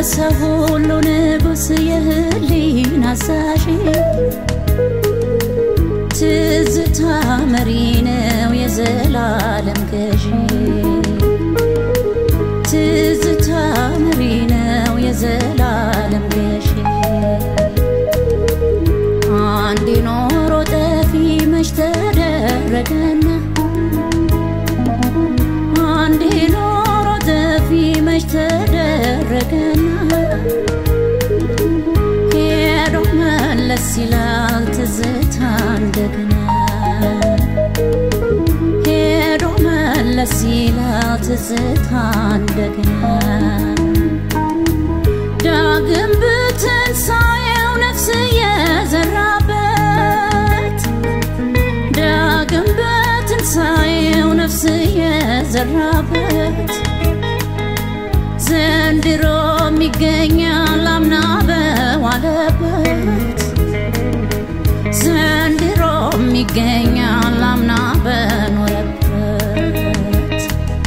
የሰው ሁሉ ንጉስ የህሊና አዛዥ ትዝታ መሪ ነው የዘላለም ገዢ ትዝታ መሪ ነው የዘላለም ገዢ አንድ ኖሮ ጠፊ መች ተደረገና አንድ ኖሮ ጠፊ መች ተደረገና ሄዶ መለስ ይላል ትዝታ እንደገና ሄዶ መለስ ይላል ትዝታ እንደገና ዳግም በትንሣኤው ነፍስ የዘራበት ዳግም በትንሣኤው ነፍስ የዘራበት ዘንድሮም ይገኛል አምና በዋለበት ዘንድሮም ይገኛል አምና በኖረበት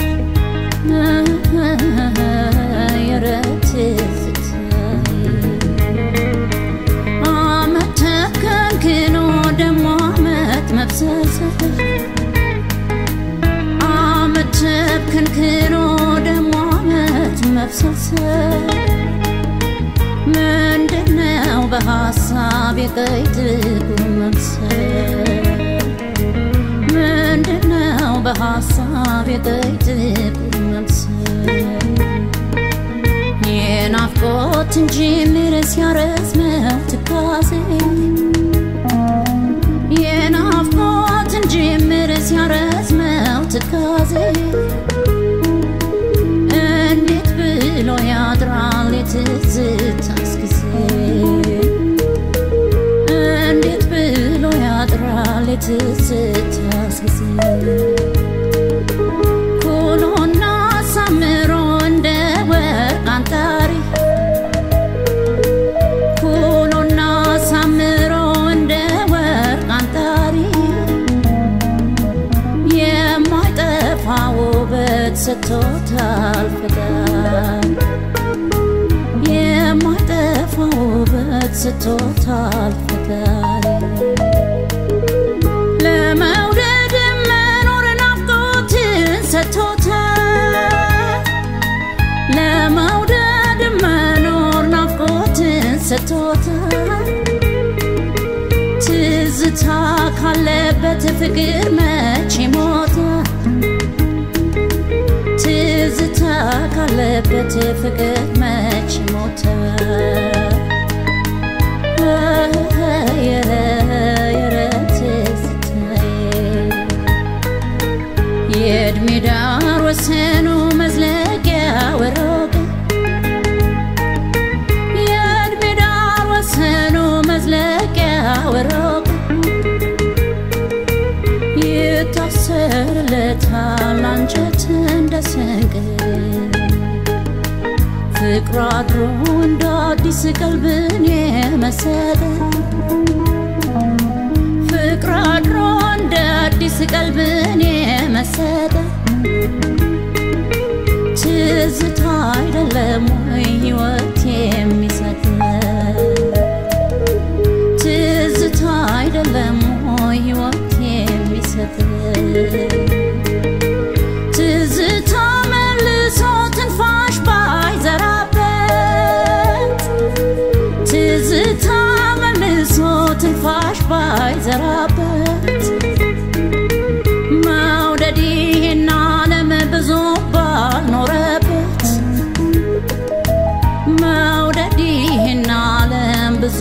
የረትዝታዬ አመት ተከንክኖ ደሞ አመት መብሰልሰል አመት ተከንክኖ ደሞ አመት መብሰልሰል ምንድነው በሐሳብ የቀይ ጥቁር መምሰል ምንድነው በሐሳብ የቀይ ጥቁር መምሰል የናፍቆት እንጂ ምርስ ያረዝመው ትካዜ የናፍቆት እንጂ ምርስ ያረዝመው ትካዜ እንዴት ብሎ ያድራል የትዝታስ ጊዜ እንዴት ብሎ ያድራል የትዝታስ ጊዜ ኩሎና ሳምሮ እንደ ወርቅ አንጣሪ ኩሎና ሳምሮ እንደ ወርቅ አንጣሪ የማይጠፋ ውበት ሰጥቶታል ፈጣሪ የማይጠፋ ውበት ሰጥቶታል ፈጣሪ ለመውደድ መኖር ናፍቆትን ሰጥቶታል ለመውደድ መኖር ናፍቆትን ሰጥቶታል ትዝታ ካለበት ፍቅር መች ይሞታል ትዝታ ካለበት ፍቅር መች ይሞታል የእድሜ ዳር ወሰኑ መዝለቂያ ወሮቀ የእድሜ ዳር ወሰኑ መዝለቂያ ወሮቀ ይታሰርለታል አንጀት እንደ ስንቅ ፍቅር አድሮ እንደ አዲስ ቀልብን የመሰለ ፍቅር አድሮ እንደ አዲስ ቀልብን የመሰለ ትዝታ አይደለም ወይ ሕይወት የሚሰጥ ትዝታ አይደለም ወይ ሕይወት የሚሰጥ ትዝታ መልሶ ትንፋሽ ባይዘራበት ትዝታ መልሶ ትንፋሽ ባይዘራበት መውደድ ይሄን ዓለም ብዙ ባልኖረበት መውደድ ይሄን ዓለም ብዙ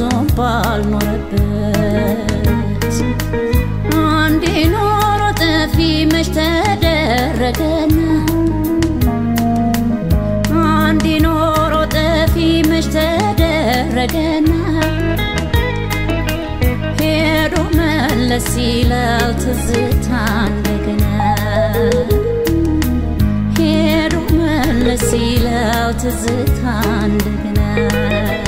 ባልኖረበት አንዴ ኖሮ ጠፊ መች ተደረገና አንዴ ኖሮ ጠፊ መች ተደረገና ሄዶ መለስ ይላል ትዝታ እንደገና ሄዶ መለስ ይላል ትዝታ እንደገና